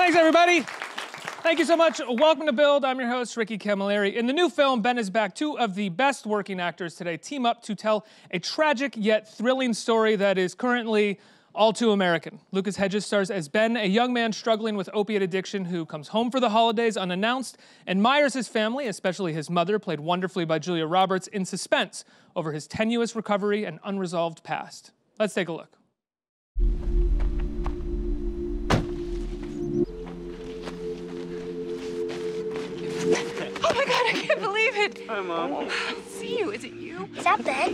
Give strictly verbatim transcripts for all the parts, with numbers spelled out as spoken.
Thanks, everybody. Thank you so much. Welcome to Build. I'm your host, Ricky Camilleri. In the new film, Ben is Back, two of the best working actors today team up to tell a tragic yet thrilling story that is currently all too American. Lucas Hedges stars as Ben, a young man struggling with opiate addiction who comes home for the holidays unannounced, admires his family, especially his mother, played wonderfully by Julia Roberts, in suspense over his tenuous recovery and unresolved past. Let's take a look. Oh my God, I can't believe it. Hi, Mom. Oh, I see you. Is it you? Is that Ben?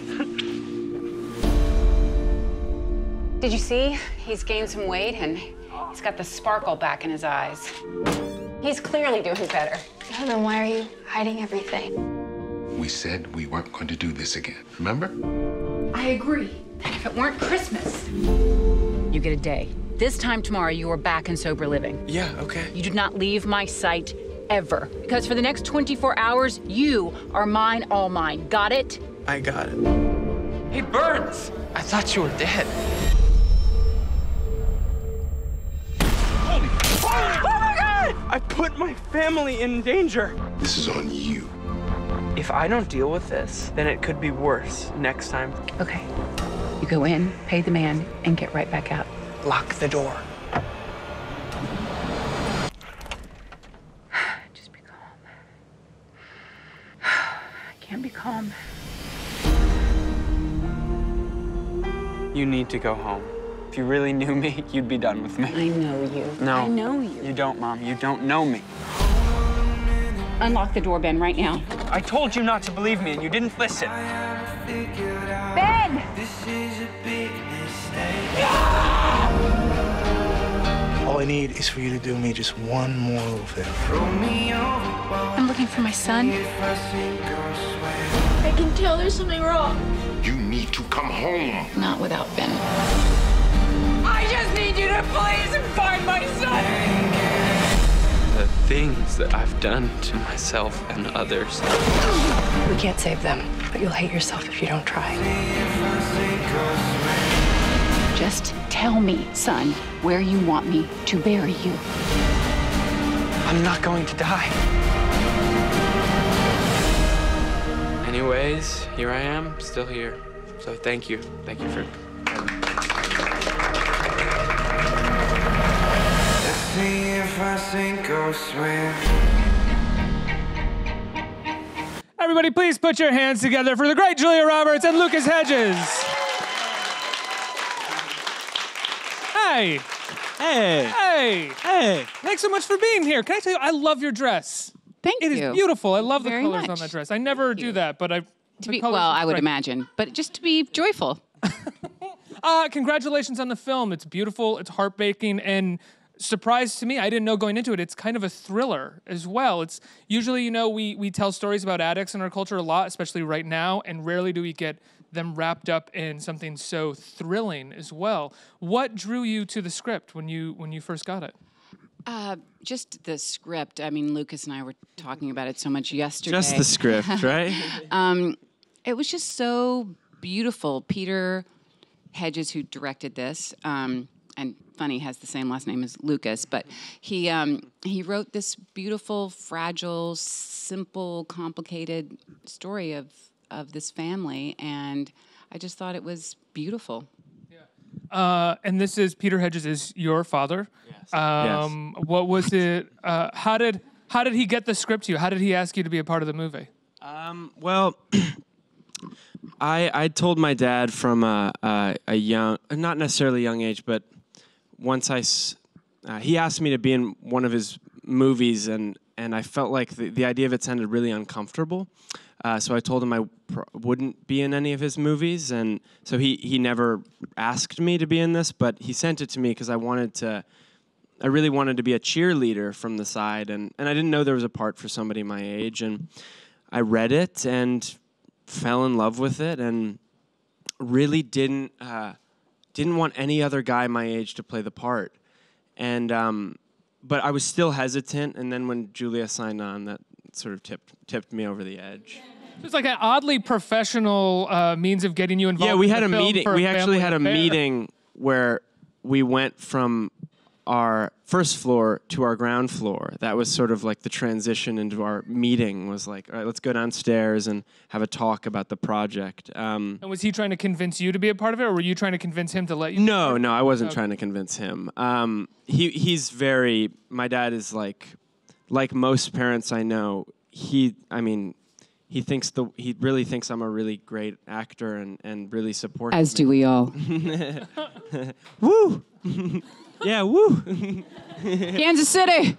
Did you see? He's gained some weight and he's got the sparkle back in his eyes. He's clearly doing better. So then why are you hiding everything? We said we weren't going to do this again, remember? I agree. And if it weren't Christmas, you get a day. This time tomorrow, you are back in sober living. Yeah, okay. You do not leave my sight ever. Because for the next twenty-four hours, you are mine, all mine. Got it? I got it. Hey, Burns! I thought you were dead. Holy, holy, oh my God! I put my family in danger. This is on you. If I don't deal with this, then it could be worse next time. Okay. You go in, pay the man, and get right back out. Lock the door. Just be calm. I can't be calm. You need to go home. If you really knew me, you'd be done with me. I know you. No. I know you. You don't, Mom. You don't know me. Unlock the door, Ben, right now. I told you not to believe me, and you didn't listen. Ben! All I need is for you to do me just one more little favor. I'm looking for my son. I can tell there's something wrong. You need to come home. Not without Ben. I just need you to please find my son. The things that I've done to myself and others. We can't save them, but you'll hate yourself if you don't try. Just tell me, son, where you want me to bury you. I'm not going to die. Anyways, here I am, still here. So thank you. Thank you for... Everybody, please put your hands together for the great Julia Roberts and Lucas Hedges. Hey. Hey. Hey. Hey. Thanks so much for being here. Can I tell you, I love your dress. Thank It you. is beautiful. I love the Very colors much. on that dress. I never do that, but I... To be, well, I would imagine, but just to be joyful. Uh, congratulations on the film. It's beautiful, it's heartbreaking, and surprise to me, I didn't know going into it, it's kind of a thriller as well. It's usually, you know, we, we tell stories about addicts in our culture a lot, especially right now, and rarely do we get them wrapped up in something so thrilling as well. What drew you to the script when you when you first got it? Uh, just the script. I mean, Lucas and I were talking about it so much yesterday. Just the script, right? um, it was just so beautiful. Peter Hedges, who directed this, um, and funny, has the same last name as Lucas, but he um, he wrote this beautiful, fragile, simple, complicated story of of this family, and I just thought it was beautiful. Uh, and this is Peter Hedges is your father. Yes. Um, yes. What was it? Uh, how did how did he get the script to you? How did he ask you to be a part of the movie? Um, well, I I told my dad from a, a, a young, not necessarily young age, but once I s- uh, he asked me to be in one of his movies, and and I felt like the, the idea of it sounded really uncomfortable. Uh, so I told him I pr- wouldn't be in any of his movies, and so he, he never asked me to be in this, but he sent it to me because I wanted to, I really wanted to be a cheerleader from the side, and, and I didn't know there was a part for somebody my age, and I read it and fell in love with it, and really didn't uh, didn't want any other guy my age to play the part, and um, but I was still hesitant, and then when Julia signed on, that sort of tipped tipped me over the edge. It's like an oddly professional uh, means of getting you involved. Yeah, we in had the a film meeting. for We a actually family had a affair. meeting where we went from our first floor to our ground floor. That was sort of like the transition into our meeting. Was like, all right, let's go downstairs and have a talk about the project. Um, And was he trying to convince you to be a part of it, or were you trying to convince him to let you? be a no, part of no, it? I wasn't Okay. trying to convince him. Um, he he's very. My dad is like, like most parents I know. He, I mean. He thinks the he really thinks I'm a really great actor and, and really supports As me. do we all. Woo! Yeah, woo! Kansas City.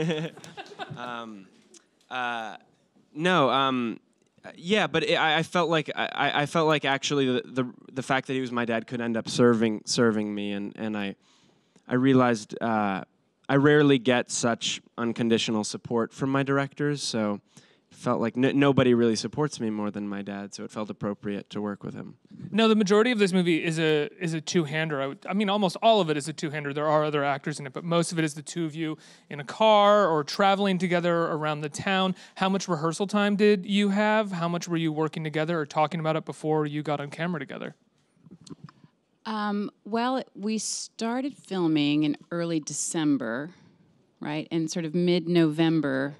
um, uh, no, um, yeah, but it, I, I felt like I, I felt like actually the, the the fact that he was my dad could end up serving serving me, and, and I I realized uh, I rarely get such unconditional support from my directors, so. Felt like n- nobody really supports me more than my dad, so it felt appropriate to work with him. No, the majority of this movie is a is a two-hander. I, would, I mean, almost all of it is a two-hander. There are other actors in it, but most of it is the two of you in a car or traveling together around the town. How much rehearsal time did you have? How much were you working together or talking about it before you got on camera together? Um, well, we started filming in early December, right? And sort of mid-November,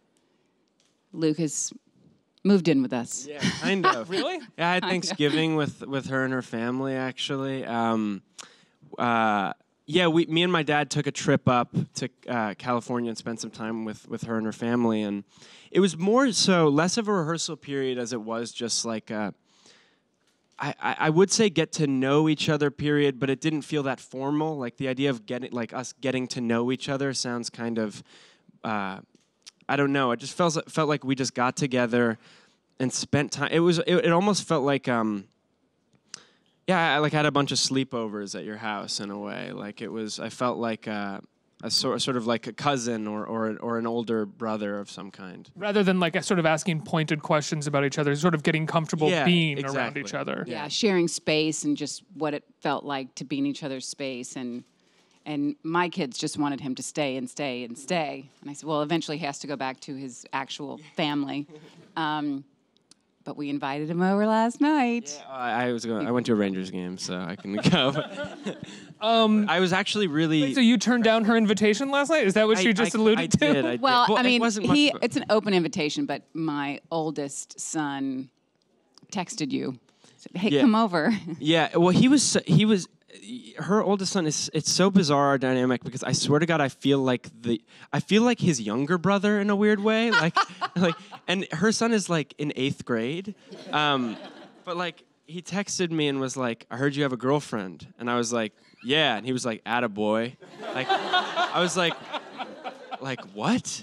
Lucas moved in with us. Yeah, kind of. Really? Yeah, I had Thanksgiving with, with her and her family, actually. Um, uh, yeah, we, me and my dad took a trip up to uh, California and spent some time with, with her and her family. And it was more so, less of a rehearsal period as it was just like a, I, I I would say get to know each other period, but it didn't feel that formal. Like the idea of getting, like us getting to know each other sounds kind of, uh, I don't know. It just felt felt like we just got together and spent time. It was. It, it almost felt like, um, yeah, I like had a bunch of sleepovers at your house in a way. Like it was. I felt like uh, a sort sort of like a cousin or or or an older brother of some kind. Rather than like a sort of asking pointed questions about each other, sort of getting comfortable Yeah, being exactly. around each other. Yeah, sharing space and just what it felt like to be in each other's space. And and my kids just wanted him to stay and stay and stay. And I said, well, eventually he has to go back to his actual family. Um, but we invited him over last night. Yeah, I, I was going. I went to a Rangers game, so I can go. um, I was actually really. So you turned down her invitation last night? Is that what I, she just I, alluded I to? Did, I did. Well, I it mean, wasn't much he, of a- it's an open invitation, but my oldest son texted you. Said, hey, Yeah. come over. Yeah, well, he was so- he was her oldest son is it's so bizarre our dynamic because I swear to God I feel like the I feel like his younger brother in a weird way, like like and her son is like in eighth grade, um, but like he texted me and was like, I heard you have a girlfriend, and I was like, yeah, and he was like, attaboy, like I was like, like what?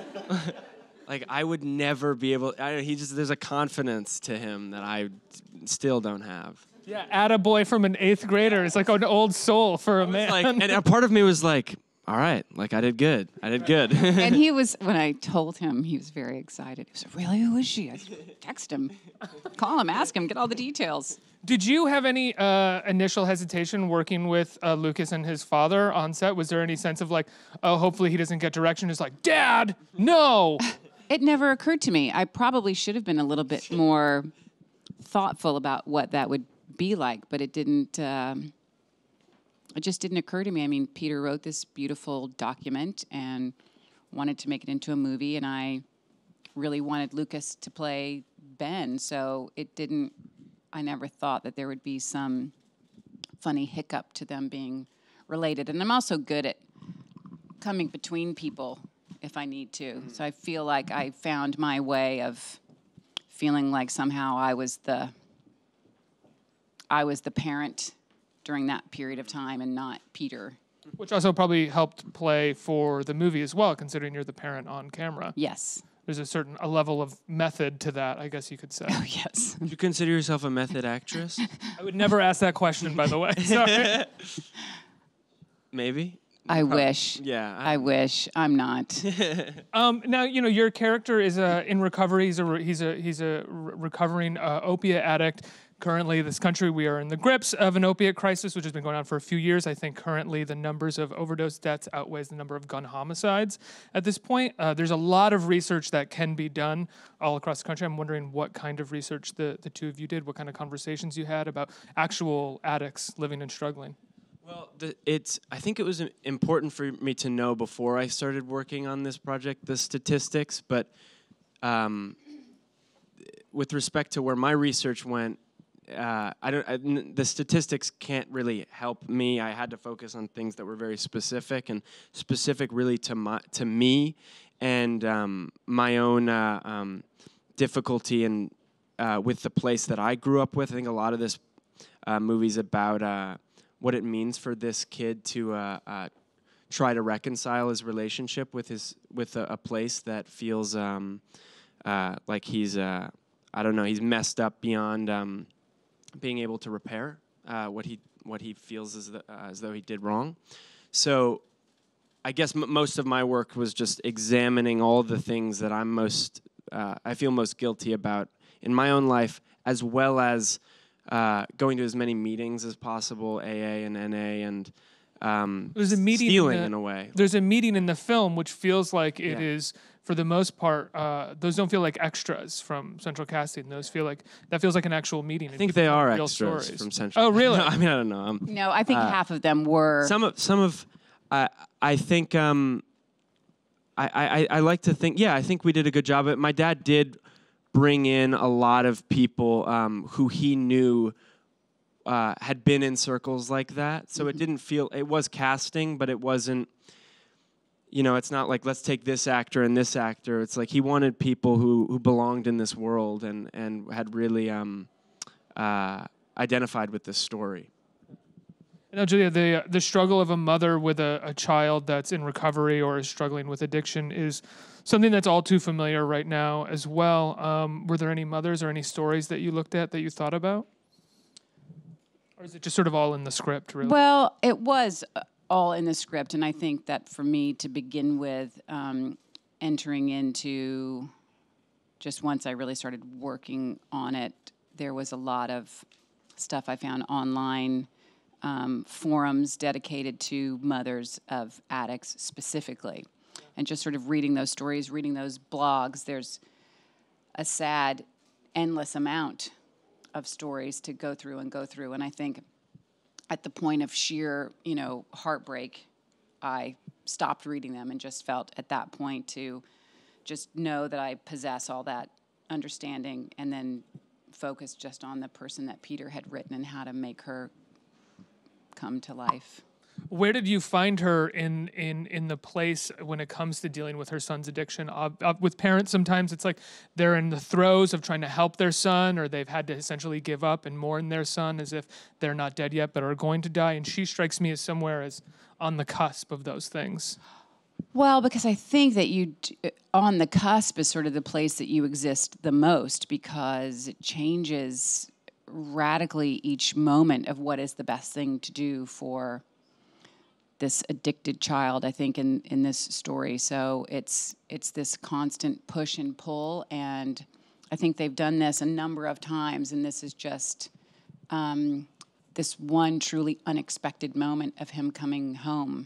Like I would never be able. I, he just there's a confidence to him that I still don't have. Yeah, attaboy from an eighth grader. It's like an old soul for a man. Like, and a part of me was like, all right, like I did good. I did good. And he was, when I told him, he was very excited. He said, really, who is she? I said, text him, call him, ask him, get all the details. Did you have any uh, initial hesitation working with uh, Lucas and his father on set? Was there any sense of like, oh, hopefully he doesn't get direction? It's like, Dad, no. It never occurred to me. I probably should have been a little bit more thoughtful about what that would be like, but it didn't, um, it just didn't occur to me. I mean, Peter wrote this beautiful document and wanted to make it into a movie, and I really wanted Lucas to play Ben, so it didn't, I never thought that there would be some funny hiccup to them being related. And I'm also good at coming between people if I need to. Mm-hmm. So I feel like I found my way of feeling like somehow I was the I was the parent during that period of time and not Peter. Which also probably helped play for the movie as well, considering you're the parent on camera. Yes. There's a certain a level of method to that, I guess you could say. Oh, yes. Do you consider yourself a method actress? I would never ask that question, by the way. Sorry. Maybe. I wish. Yeah. I, I wish. I'm not. um, now, you know, your character is uh, in recovery. He's a, re- he's a, he's a re- recovering uh, opiate addict. Currently, this country, we are in the grips of an opiate crisis, which has been going on for a few years. I think currently the numbers of overdose deaths outweighs the number of gun homicides at this point. Uh, there's a lot of research that can be done all across the country. I'm wondering what kind of research the, the two of you did, what kind of conversations you had about actual addicts living and struggling. Well, the, it's. I think it was important for me to know before I started working on this project the statistics, but um, with respect to where my research went, uh, I don't. I, n- the statistics can't really help me. I had to focus on things that were very specific and specific, really to my to me and um, my own uh, um, difficulty and uh, with the place that I grew up with. I think a lot of this uh, movie's about. Uh, what it means for this kid to uh, uh, try to reconcile his relationship with his with a, a place that feels um, uh, like he's uh, I don't know he's messed up beyond um, being able to repair uh, what he what he feels as, the, uh, as though he did wrong. So I guess m- most of my work was just examining all the things that I'm most uh, I feel most guilty about in my own life, as well as Uh, going to as many meetings as possible, A A and N A, and um, there's a meeting stealing in, the, in a way. There's a meeting in the film which feels like it Yeah. is, for the most part, uh, those don't feel like extras from Central Casting. Those feel like that feels like an actual meeting. I think they are real extras stories. from Central. Oh, really? No, I mean, I don't know. Um, No, I think uh, half of them were. some of some of uh, I think um, I, I I like to think. Yeah, I think we did a good job of it. My dad did bring in a lot of people um, who he knew. Uh, had been in circles like that, so mm-hmm. it didn't feel, it was casting, but it wasn't, you know, it's not like, let's take this actor and this actor. It's like he wanted people who, who belonged in this world and, and had really um, uh, identified with this story. Now, Julia, the the struggle of a mother with a, a child that's in recovery or is struggling with addiction is something that's all too familiar right now as well. Um, were there any mothers or any stories that you looked at that you thought about? Or is it just sort of all in the script, really? Well, it was all in the script, and I think that for me to begin with, um, entering into, just once I really started working on it, there was a lot of stuff I found online, um, forums dedicated to mothers of addicts specifically. And just sort of reading those stories, reading those blogs, there's a sad, endless amount of stories to go through and go through. And I think at the point of sheer, you know, heartbreak, I stopped reading them and just felt at that point to just know that I possess all that understanding and then focus just on the person that Peter had written and how to make her come to life. Where did you find her in in in the place when it comes to dealing with her son's addiction? Uh, uh, with parents, sometimes it's like they're in the throes of trying to help their son, or they've had to essentially give up and mourn their son as if they're not dead yet but are going to die. And she strikes me as somewhere as on the cusp of those things. Well, because I think that you, on the cusp is sort of the place that you exist the most, because it changes radically each moment of what is the best thing to do for this addicted child, I think, in, in this story. So it's it's this constant push and pull, and I think they've done this a number of times, and this is just um, this one truly unexpected moment of him coming home.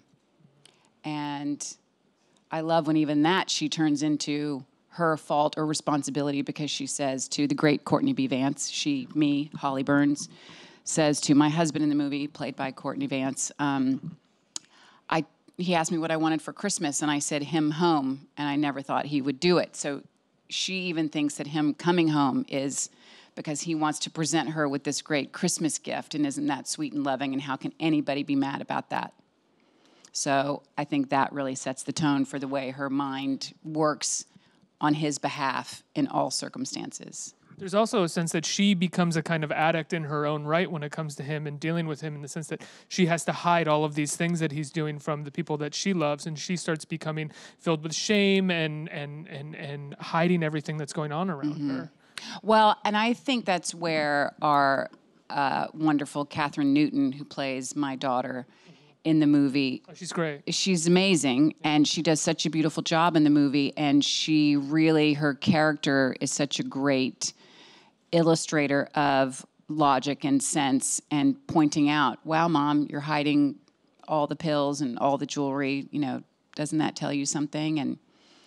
And I love when even that she turns into her fault or responsibility, because she says to the great Courtney B. Vance, she, me, Holly Burns, says to my husband in the movie, played by Courtney Vance, um, I, he asked me what I wanted for Christmas, and I said him home, and I never thought he would do it. So she even thinks that him coming home is because he wants to present her with this great Christmas gift, and isn't that sweet and loving, and how can anybody be mad about that? So I think that really sets the tone for the way her mind works on his behalf in all circumstances. There's also a sense that she becomes a kind of addict in her own right when it comes to him and dealing with him, in the sense that she has to hide all of these things that he's doing from the people that she loves, and she starts becoming filled with shame and and and, and hiding everything that's going on around mm-hmm. her. Well, and I think that's where our uh, wonderful Catherine Newton, who plays my daughter in the movie. Oh, she's great. She's amazing, and she does such a beautiful job in the movie, and she really, her character is such a great illustrator of logic and sense, and pointing out, wow, Mom, you're hiding all the pills and all the jewelry, you know, doesn't that tell you something? And,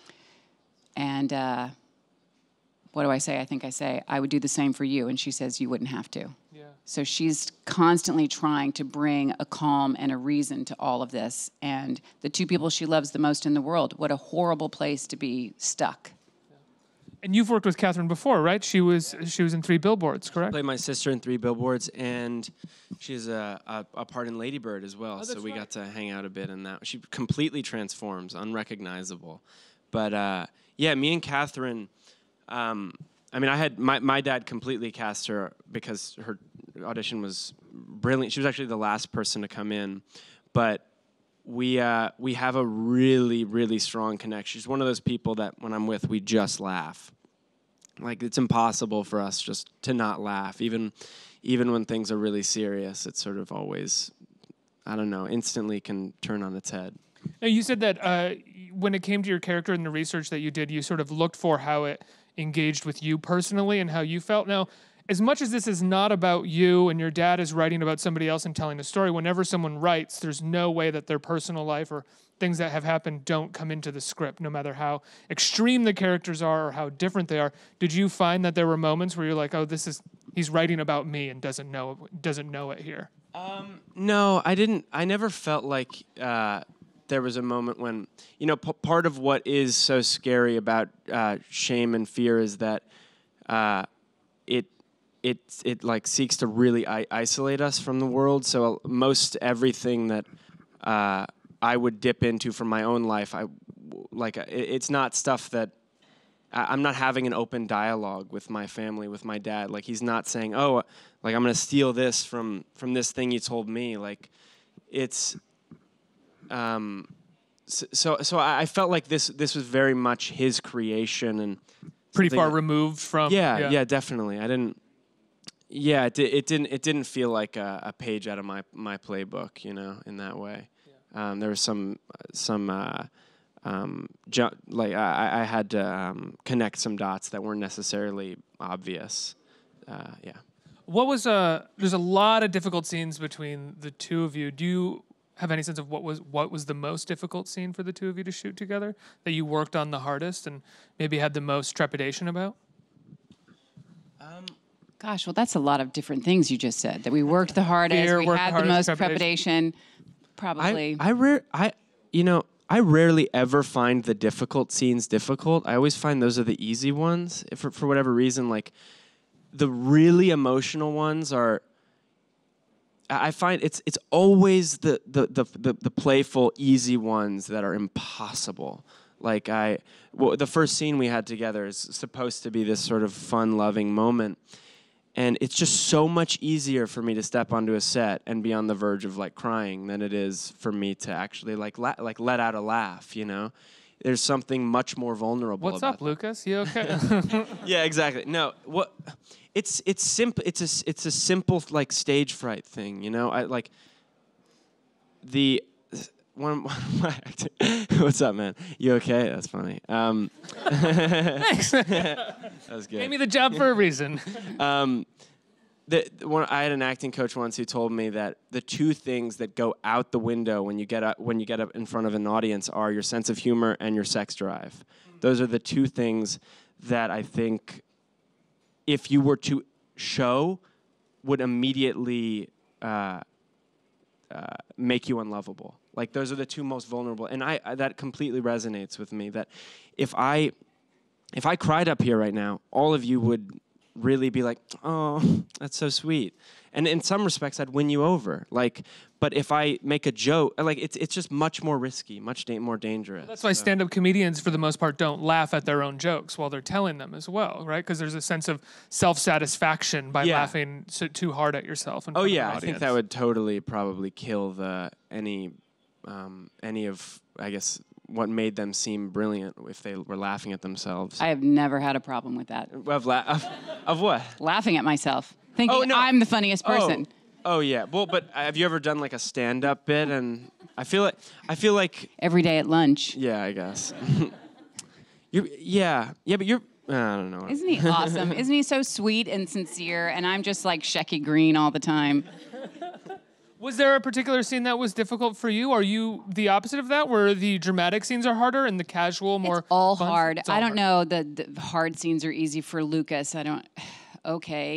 and uh, what do I say? I think I say, I would do the same for you, and she says, you wouldn't have to. Yeah. So she's constantly trying to bring a calm and a reason to all of this. And the two people she loves the most in the world, what a horrible place to be stuck. And you've worked with Catherine before, right? She was she was in Three Billboards, correct? I played my sister in Three Billboards, and she's a, a, a part in Lady Bird as well. Oh, so we right. got to hang out a bit in that. She completely transforms, unrecognizable. But uh, yeah, me and Catherine, um, I mean, I had my, my dad completely cast her because her audition was brilliant. She was actually the last person to come in, but we uh, we have a really, really strong connection. She's one of those people that when I'm with, we just laugh. Like, it's impossible for us just to not laugh. Even even when things are really serious, it's sort of always, I don't know, instantly can turn on its head. Now, you said that uh, when it came to your character and the research that you did, you sort of looked for how it engaged with you personally and how you felt. Now, as much as this is not about you and your dad is writing about somebody else and telling a story, whenever someone writes, there's no way that their personal life or things that have happened don't come into the script, no matter how extreme the characters are or how different they are. Did you find that there were moments where you're like, oh, this is, he's writing about me and doesn't know, doesn't know it here? Um, no, I didn't. I never felt like uh, there was a moment when, you know, p- part of what is so scary about uh, shame and fear is that uh, it, it, it like seeks to really I- isolate us from the world. So most everything that uh, I would dip into from my own life, I like it, it's not stuff that I, I'm not having an open dialogue with my family, with my dad. Like, he's not saying, "Oh, like I'm gonna steal this from from this thing you told me." Like, it's um, so so, so I felt like this this was very much his creation and pretty far removed from. Yeah, yeah, yeah, definitely. I didn't. Yeah, it, di- it didn't. It didn't feel like a, a page out of my my playbook, you know, in that way. Um, there was some some uh, um, ju- like I, I had to um, connect some dots that weren't necessarily obvious. Uh, yeah. What was uh there's a lot of difficult scenes between the two of you. Do you have any sense of what was what was the most difficult scene for the two of you to shoot together that you worked on the hardest and maybe had the most trepidation about? Um, Gosh, well, that's a lot of different things you just said. That we worked the hardest, Fear, we worked had the the hardest, most trepidation. Probably. I I, rare, I you know I rarely ever find the difficult scenes difficult. I always find those are the easy ones. If for for whatever reason, like the really emotional ones are. I find it's it's always the the the the, the playful, easy ones that are impossible. Like I, well, the first scene we had together is supposed to be this sort of fun, loving moment. And it's just so much easier for me to step onto a set and be on the verge of like crying than it is for me to actually like la- like let out a laugh. You know, there's something much more vulnerable. What's about up, Lucas? You okay? Yeah, exactly. No, what? It's it's simple. It's a it's a simple like stage fright thing. You know, I like the. One, one of my acting. What's up, man? You okay? That's funny. Um, Thanks. that was good. Gave me the job for a reason. Um, the, the one I had an acting coach once who told me that the two things that go out the window when you get up when you get up in front of an audience are your sense of humor and your sex drive. Those are the two things that I think, if you were to show, would immediately uh, uh, make you unlovable. Like, those are the two most vulnerable, and I, I that completely resonates with me. That if I if I cried up here right now, all of you would really be like, "Oh, that's so sweet," and in some respects, I'd win you over. Like, but if I make a joke, like it's it's just much more risky, much da- more dangerous. That's why so. stand-up comedians, for the most part, don't laugh at their own jokes while they're telling them as well, right? Because there's a sense of self-satisfaction by Yeah. laughing so, too hard at yourself. In Oh front yeah, of an I think audience. that would totally probably kill the any um, any of I guess what made them seem brilliant if they were laughing at themselves. I have never had a problem with that. Of, la- of, of what? Laughing at myself, thinking Oh, no. I'm the funniest person. Oh, oh yeah. Well, but have you ever done like a stand-up bit? And I feel like I feel like Every day at lunch. yeah, I guess. you're yeah yeah, but you're I don't know. Isn't he awesome? Isn't he so sweet and sincere? And I'm just like Shecky Green all the time. Was there a particular scene that was difficult for you? Are you the opposite of that, where the dramatic scenes are harder and the casual more? It's all fun? hard. It's all I don't hard. know. The, the hard scenes are easy for Lucas. I don't. Okay.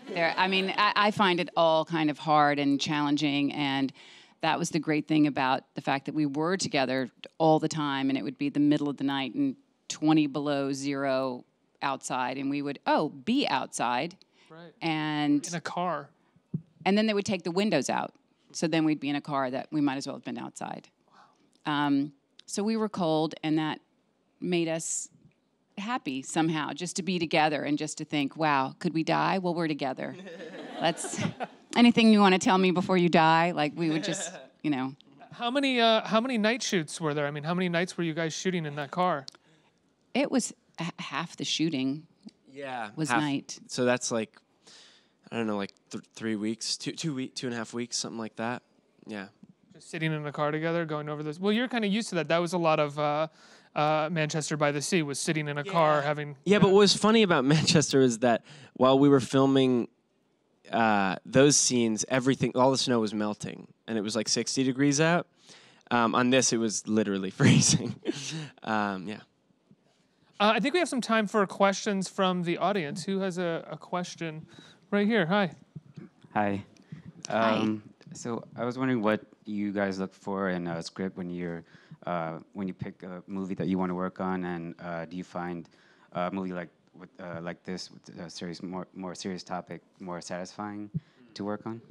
There, I mean, I, I find it all kind of hard and challenging, and that was the great thing about the fact that we were together all the time, and it would be the middle of the night and twenty below zero outside, and we would, oh, be outside. Right. And in a car. And then they would take the windows out. So then we'd be in a car that we might as well have been outside. Wow. Um, so we were cold, and that made us happy somehow, just to be together and just to think, wow, could we die? Well, we're together. Let's, anything you want to tell me before you die? Like, we would just, you know. How many, uh, how many night shoots were there? I mean, how many nights were you guys shooting in that car? It was h- half the shooting. Yeah. Was half, night. So that's like, I don't know, like th- three weeks, two, two, week, two and a half weeks, something like that. Yeah. Just sitting in the car together, going over this. Well, you're kind of used to that. That was a lot of uh, uh, Manchester by the Sea, was sitting in a yeah. car having... Yeah, but what was funny about Manchester is that while we were filming uh, those scenes, everything, all the snow was melting, and it was like sixty degrees out. Um, on this, it was literally freezing. um, yeah. Uh, I think we have some time for questions from the audience. Who has a, a question right here? Hi. Hi. Um, Hi. So I was wondering what you guys look for in a script when you're uh, when you pick a movie that you want to work on, and uh, do you find a movie like with, uh, like this, with a serious, more more serious topic, more satisfying to work on?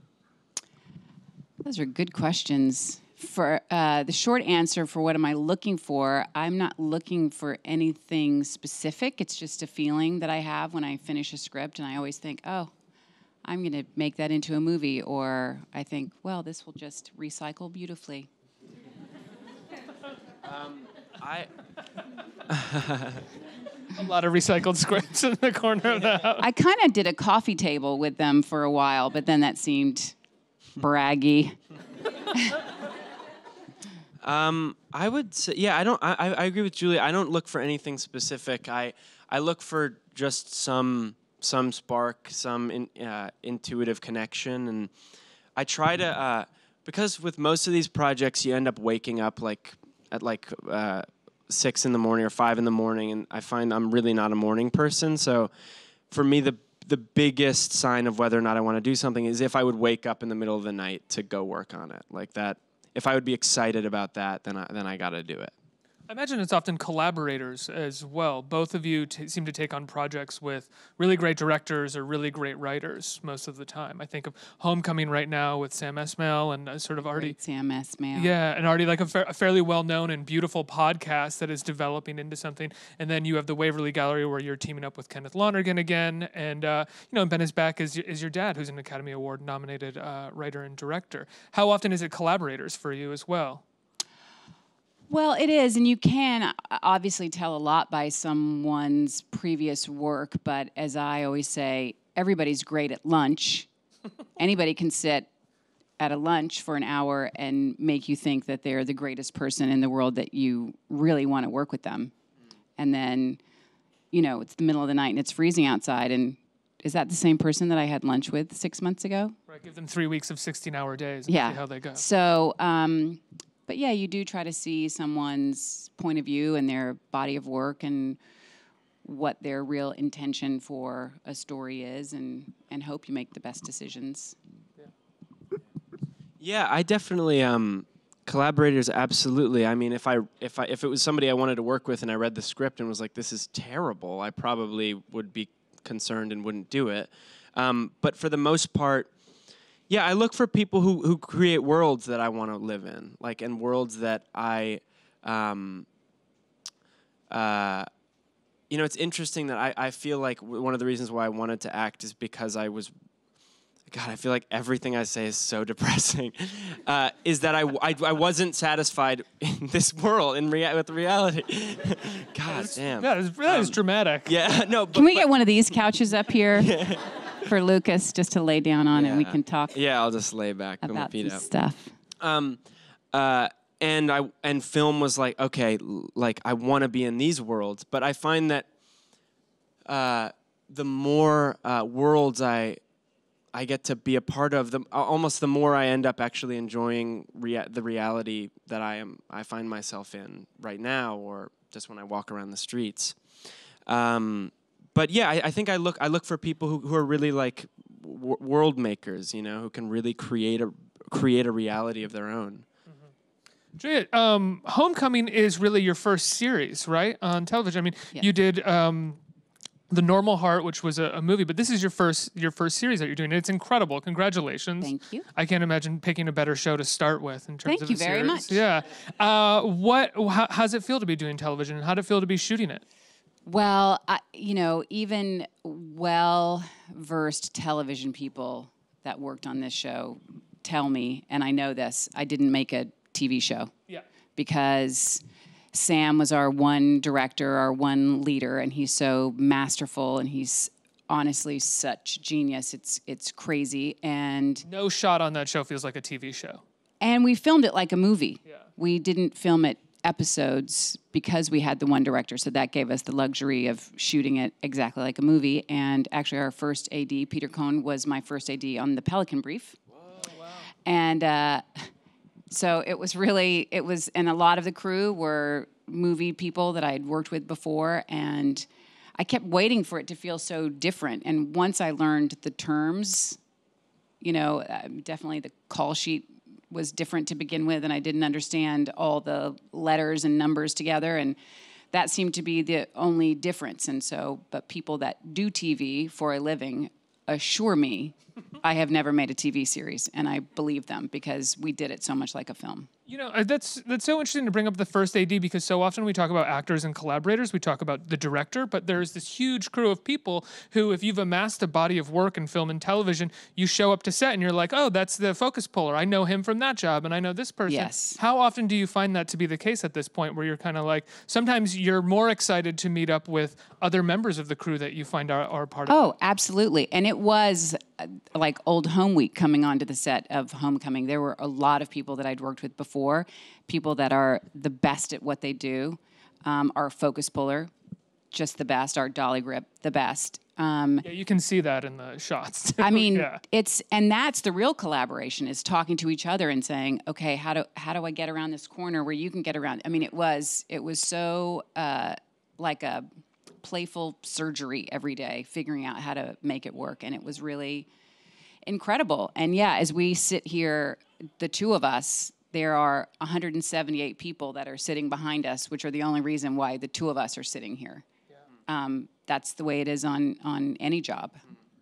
Those are good questions. For uh, the short answer for what am I looking for, I'm not looking for anything specific. It's just a feeling that I have when I finish a script, and I always think, oh, I'm going to make that into a movie, or I think, well, this will just recycle beautifully. um, I... A lot of recycled scripts in the corner of the house. I kind of did a coffee table with them for a while, but then that seemed braggy. Um, I would say, yeah, I don't, I, I agree with Julia. I don't look for anything specific. I, I look for just some, some spark, some in, uh, intuitive connection. And I try to, uh, because with most of these projects, you end up waking up like at like, uh, six in the morning or five in the morning. And I find I'm really not a morning person. So for me, the, the biggest sign of whether or not I want to do something is if I would wake up in the middle of the night to go work on it like that. If I would be excited about that, then I, then I got to do it. I imagine it's often collaborators as well. Both of you t- seem to take on projects with really great directors or really great writers most of the time. I think of Homecoming right now with Sam Esmail and uh, sort of already... Great Sam Esmail. Yeah, and already like a, fa- a fairly well-known and beautiful podcast that is developing into something. And then you have the Waverly Gallery where you're teaming up with Kenneth Lonergan again. And, uh, you know, and Ben is back is, is your dad, who's an Academy Award-nominated uh, writer and director. How often is it collaborators for you as well? Well, it is, and you can obviously tell a lot by someone's previous work, but as I always say, everybody's great at lunch. Anybody can sit at a lunch for an hour and make you think that they're the greatest person in the world, that you really want to work with them. And then, you know, it's the middle of the night and it's freezing outside, and is that the same person that I had lunch with six months ago? Right, give them three weeks of sixteen-hour days and yeah. see how they go. So, um... But yeah, you do try to see someone's point of view and their body of work and what their real intention for a story is, and, and hope you make the best decisions. Yeah, yeah I definitely um, collaborators. Absolutely. I mean, if I if I if it was somebody I wanted to work with and I read the script and was like, "This is terrible," I probably would be concerned and wouldn't do it. Um, but for the most part. Yeah, I look for people who, who create worlds that I want to live in, like, and worlds that I, um, uh, you know, it's interesting that I, I feel like one of the reasons why I wanted to act is because I was, God, I feel like everything I say is so depressing, uh, is that I, I, I wasn't satisfied in this world, in rea- with reality. God damn. That is, that is um, dramatic. Yeah, no. But, Can we but, get one of these couches up here? Yeah. For Lucas, just to lay down on, yeah. and we can talk. Yeah, I'll just lay back, put about my feet some up. Stuff. Um, uh, and I and film was like, okay, l- like I want to be in these worlds, but I find that uh, the more uh, worlds I I get to be a part of, the almost the more I end up actually enjoying rea- the reality that I am I find myself in right now, or just when I walk around the streets. Um, but yeah, I, I think I look I look for people who, who are really like w- world makers, you know, who can really create a create a reality of their own. Juliet, um, Homecoming is really your first series, right, on television. I mean, Yeah. you did um, The Normal Heart, which was a, a movie, but this is your first your first series that you're doing. It's incredible. Congratulations. Thank you. I can't imagine picking a better show to start with in terms Thank of you a very series. much. Yeah. Uh, what? How, how's it feel to be doing television? How did it feel to be shooting it? Well, I, you know, even well-versed television people that worked on this show tell me, and I know this, I didn't make a T V show. Yeah. Because Sam was our one director, our one leader, and he's so masterful, and he's honestly such genius. It's it's crazy, and No shot on that show feels like a T V show. and we filmed it like a movie. Yeah. We didn't film it episodes because we had the one director, so that gave us the luxury of shooting it exactly like a movie. And actually, our first A D, Peter Cohn, was my first A D on the Pelican Brief. Whoa, wow. And uh, so it was really, it was, and a lot of the crew were movie people that I had worked with before, and I kept waiting for it to feel so different. And once I learned the terms, you know, uh, definitely the call sheet was different to begin with, and I didn't understand all the letters and numbers together, and that seemed to be the only difference. And so, but people that do T V for a living assure me I have never made a T V series, and I believe them because we did it so much like a film. You know, uh, that's that's so interesting to bring up the first A D, because so often we talk about actors and collaborators, we talk about the director, but there's this huge crew of people who, if you've amassed a body of work in film and television, you show up to set and you're like, oh, that's the focus puller. I know him from that job, and I know this person. Yes. How often do you find that to be the case at this point, where you're kind of like, sometimes you're more excited to meet up with other members of the crew that you find are, are part of? Oh, absolutely. And it was uh, like old home week coming onto the set of Homecoming. There were a lot of people that I'd worked with before, people that are the best at what they do. Um, our focus puller, just the best. Our dolly grip, the best. Um, Yeah, you can see that in the shots, too. I mean, yeah. it's, and that's the real collaboration, is talking to each other and saying, okay, how do how do I get around this corner where you can get around? I mean, it was it was so uh, like a playful surgery every day, figuring out how to make it work, and it was really incredible. And yeah, as we sit here, the two of us, there are one hundred seventy-eight people that are sitting behind us, which are the only reason why the two of us are sitting here. Yeah. Um, that's the way it is on on any job.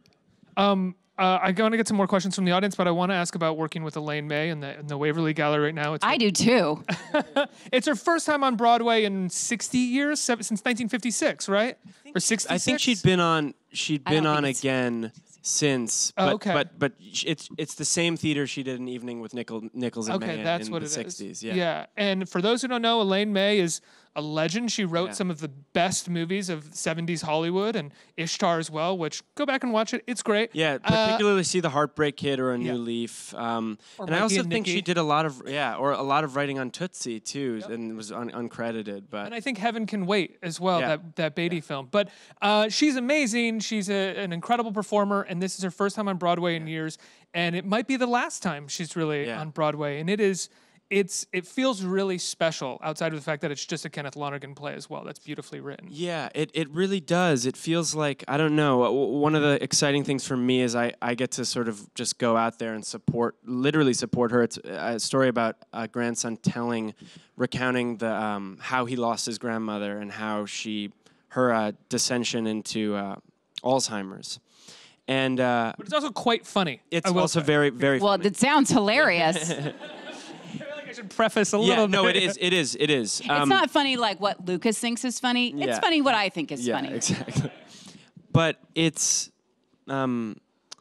Um, uh, I want to get some more questions from the audience, but I want to ask about working with Elaine May in the in the Waverly Gallery right now. It's I do too. It's her first time on Broadway in sixty years, seven, since nineteen fifty-six, right? Or sixty-six? I think she'd been on. She'd I don't been on think it's- again since. Oh, But, okay. But but sh- it's it's the same theater she did an evening with Nichol, Nichols and Okay, May that's in what the it is. sixties. Yeah. Yeah. And for those who don't know, Elaine May is a legend. She wrote Yeah. some of the best movies of seventies Hollywood, and Ishtar as well, which go back and watch it. It's great. Yeah, Uh, particularly see The Heartbreak Kid or A New yeah. Leaf. Um, Or and I Mikey also and think Nicky. she did a lot of yeah, or a lot of writing on Tootsie too, and was un- uncredited. But And I think Heaven Can Wait as well, Yeah. that, that Beatty film. But uh, she's amazing. She's a, an incredible performer, and this is her first time on Broadway in years. And it might be the last time she's really Yeah. on Broadway. And it is, it's, it feels really special outside of the fact that it's just a Kenneth Lonergan play as well. That's beautifully written. yeah, it, it really does. It feels like, I don't know, w- one of the exciting things for me is I, I get to sort of just go out there and support, literally support her. It's a story about a grandson telling, recounting the um, how he lost his grandmother and how she, her uh, descension into uh, Alzheimer's. And uh, But it's also quite funny. it's I will also say. very, very Well, funny. it sounds hilarious. I feel like I should preface a Yeah, little no, bit. it is, it is, it is. Um, It's not funny like what Lucas thinks is funny. It's Yeah. funny what I think is yeah, funny. exactly. But it's, um,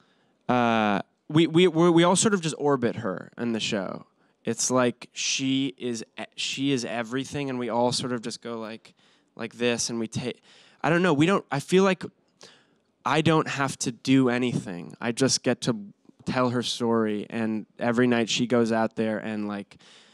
uh, we we we we all sort of just orbit her in the show. It's like she is e- she is everything, and we all sort of just go like like this, and we take. I don't know. We don't. I feel like I don't have to do anything. I just get to tell her story, and every night she goes out there and like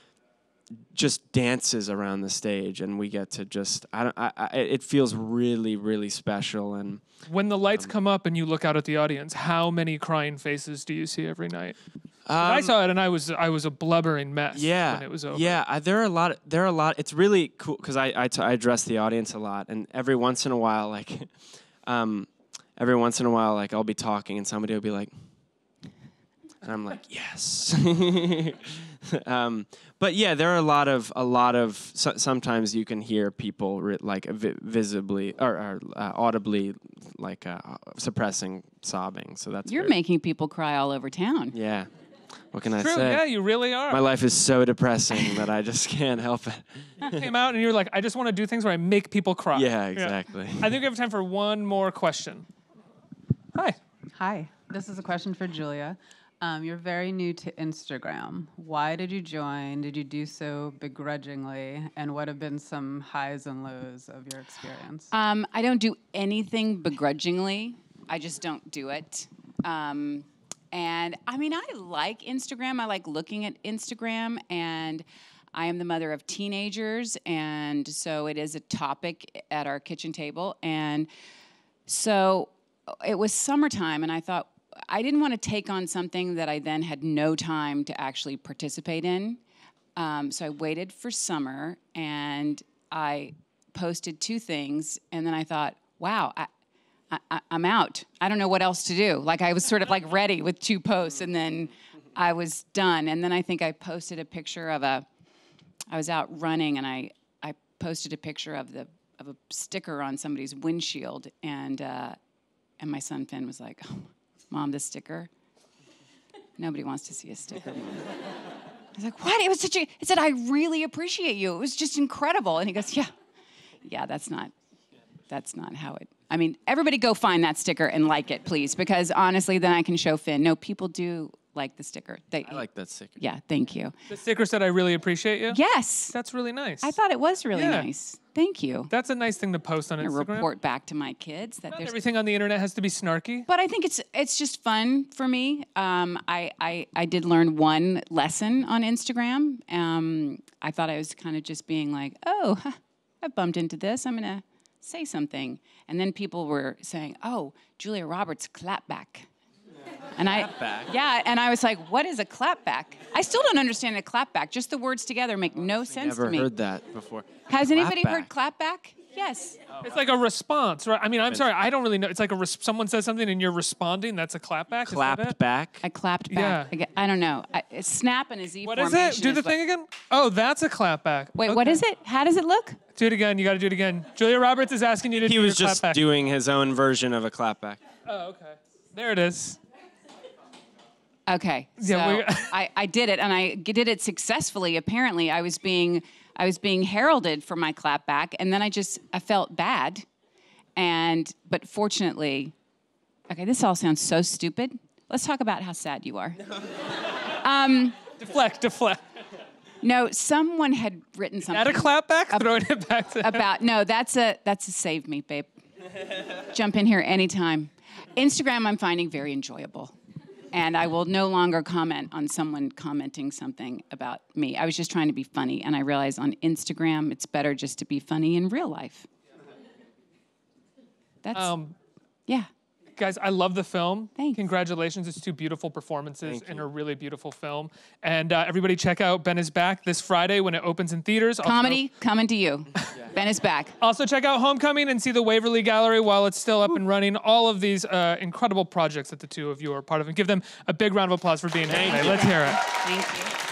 just dances around the stage, and we get to just. I don't. I, I, it feels really, really special, and When the lights come up and you look out at the audience, how many crying faces do you see every night? 'Cause I saw it and I was I was a blubbering mess yeah, when it was over. yeah. I, there are a lot. There are a lot. It's really cool because I I, t- I address the audience a lot, and every once in a while, like. um, every once in a while, like I'll be talking and somebody will be like, and I'm like, yes. um, but yeah, there are a lot of a lot of. So, sometimes you can hear people ri- like vi- visibly or, or uh, audibly like uh, suppressing sobbing. So that's You're very, making people cry all over town. yeah. What can I True, say? yeah, you really are. My life is so depressing that I just can't help it. You came out and you were like, I just want to do things where I make people cry. Yeah, exactly. Yeah. I think we have time for one more question. Hi. Hi. This is a question for Julia. Um, you're very new to Instagram. Why did you join? Did you do so begrudgingly? And what have been some highs and lows of your experience? Um, I don't do anything begrudgingly. I just don't do it. Um, and I mean, I like Instagram. I like looking at Instagram. And I am the mother of teenagers. And so it is a topic at our kitchen table. And so it was summertime. And I thought, I didn't want to take on something that I then had no time to actually participate in. Um, so I waited for summer, and I posted two things, and then I thought, wow, I, I, I'm out. I don't know what else to do. Like I was sort of like ready with two posts, and then I was done. And then I think I posted a picture of a, I was out running, and I, I posted a picture of the of a sticker on somebody's windshield, and uh, and my son Finn was like, oh, Mom, this sticker? Nobody wants to see a sticker, Mom. I was like, what? It was such a, it said, I really appreciate you. It was just incredible. And he goes, yeah, yeah, that's not, that's not how it, I mean, everybody go find that sticker and like it, please, because honestly, then I can show Finn. No, people do like the sticker. They, I like that sticker. Yeah, thank you. The sticker said, I really appreciate you? Yes. That's really nice. I thought it was really Yeah. nice. Thank you. That's a nice thing to post on I Instagram. report back to my kids that Not there's everything on the internet has to be snarky. But I think it's it's just fun for me. Um, I, I I did learn one lesson on Instagram. Um, I thought I was kind of just being like, oh, huh, I bumped into this. I'm gonna say something, and then people were saying, oh, Julia Roberts clapback. And I, Clapback? yeah, and I was like, what is a clapback? I still don't understand a clapback. Just the words together make no sense Never to me. heard that before. Has anybody Clapback. heard clapback? Yes. It's like a response, right? I mean, I'm sorry, I don't really know. It's like a res- someone says something and you're responding. That's a clapback. Is that Clapped it? back. I clapped back. Yeah. I, I don't know. I, it's snap and a Z What is formation. it? Do the is what- thing again. Oh, that's a clapback. Wait, what Okay. is it? How does it look? Do it again. You got to do it again. Julia Roberts is asking you to He do was your just clapback. doing his own version of a clapback. Oh, okay. There it is. Okay, so Yeah, we- I, I did it, and I did it successfully. Apparently, I was being I was being heralded for my clapback, and then I just I felt bad, and but fortunately, okay, this all sounds so stupid. Let's talk about how sad you are. um, deflect, deflect. No, someone had written something. At a clapback, throwing it back to about no, that's a that's a save me, babe. Jump in here anytime. Instagram, I'm finding very enjoyable. And I will no longer comment on someone commenting something about me. I was just trying to be funny, and I realized on Instagram, it's better just to be funny in real life. That's, Um, yeah. Guys, I love the film. Thanks. Congratulations. It's two beautiful performances in a really beautiful film. And uh, everybody check out Ben is Back this Friday when it opens in theaters. Also- Comedy coming to you. Ben is back. Also, check out Homecoming and see the Waverly Gallery while it's still up and running. All of these uh, incredible projects that the two of you are part of. And give them a big round of applause for being here today. Let's hear it. Thank you.